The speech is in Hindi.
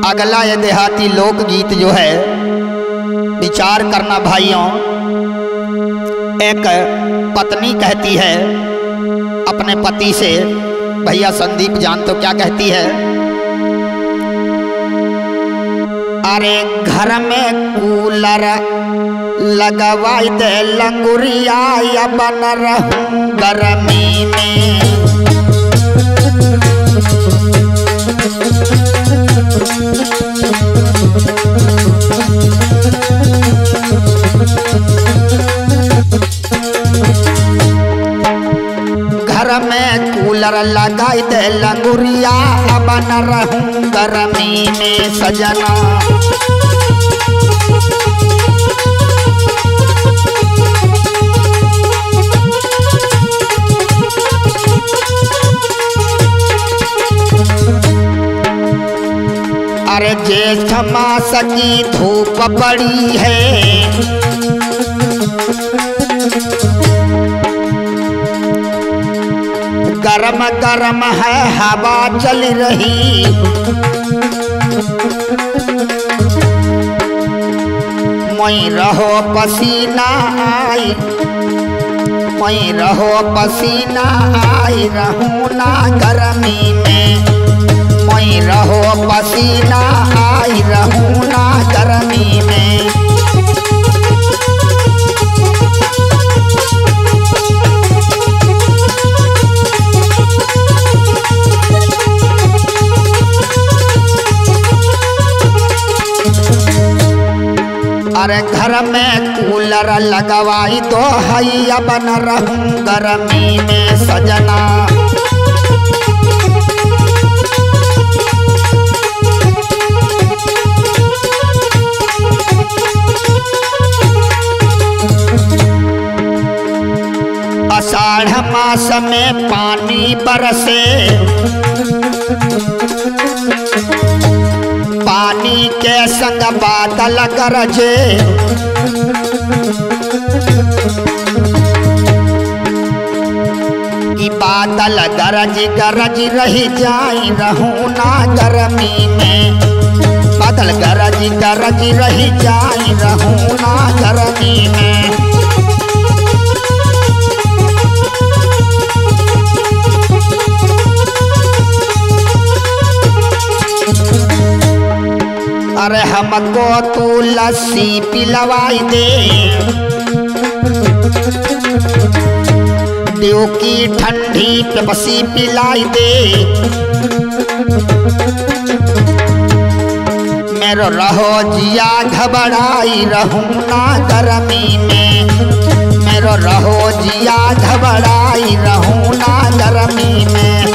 अगला ये देहाती लोकगीत जो है, विचार करना भाइयों। एक पत्नी कहती है अपने पति से, भैया संदीप जान तो क्या कहती है, अरे घर में कूलर लगवाई दे लंगुरिया या बन रहूं गर्मी में। घर में कूलर लगाई दे लंगुरिया बन रहूं गर्मी में सजना। अरे जेठ मास की धूप पड़ी है, गरम गरम है हवा चल रही, मैं रहो पसीना आई, मैं रहो पसीना आई रहूं ना गर्मी में, मैं रहो पसीना आई रहूं ना गर्मी में। अरे घर में कूलर लगवाई तो हैया बन रहूं गर्मी में सजना। आषाढ़ मास में पानी बरसे, पानी के संग बादल गरजे, कि बादल गरज गरज रही जाई रहूं ना गर्मी में, बादल गरज गरज रही जाई रहूं ना गर्मी में। अरे हमको तू लस्सी पिलवाई दे, देव की ठंडी पेप्सी पिलाई दे, मेरो रहो जिया घबराई रहूं ना गर्मी में, मेरो रहो जिया घबराई रहूं ना गर्मी में।